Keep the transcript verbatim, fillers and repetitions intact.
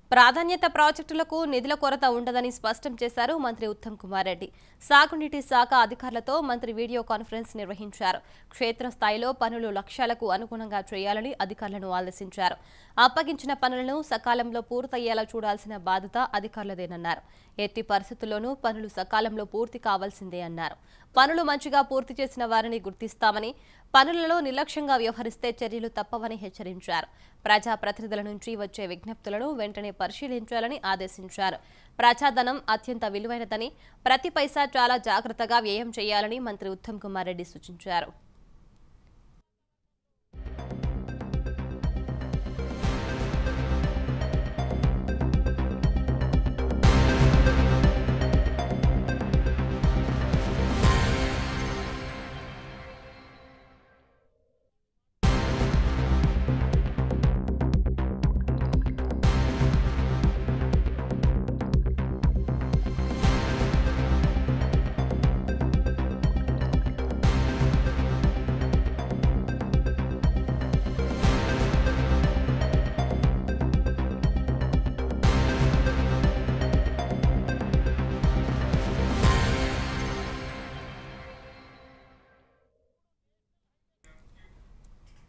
ప్రాధాన్యత ప్రాజెక్టులకు నిధుల కొరత ఉండదని స్పష్టం చేశారు మంత్రి ఉత్తమ్ కుమార్ రెడ్డి. సాగునీటి శాఖ అధికారులతో మంత్రి వీడియో కాన్ఫరెన్స్ నిర్వహించారు. క్షేత్రస్థాయిలో పనులు లక్ష్యాలకు అనుగుణంగా చేయాలని అధికారులను ఆదేశించారు. అప్పగించిన పనులను సకాలంలో పూర్తయ్యేలా చూడాల్సిన బాధ్యత అధికారులదేనన్నారు. ఎట్టి పరిస్థితుల్లోనూ పనులు సకాలంలో పూర్తి కావాల్సిందే అన్నారు. పనులు మంచిగా పూర్తి చేసిన వారిని గుర్తిస్తామని, పనులలో నిర్లక్ష్యంగా వ్యవహరిస్తే చర్యలు తప్పవని హెచ్చరించారు. ప్రజాప్రతినిధుల నుంచి వచ్చే విజ్ఞప్తులను వెంటనే పరిశీలించాలని ఆదేశించారు. ప్రజాధనం అత్యంత విలువైనదని, ప్రతి పైసా చాలా జాగ్రత్తగా వ్యయం చేయాలని మంత్రి ఉత్తమ్ కుమార్ రెడ్డి సూచించారు.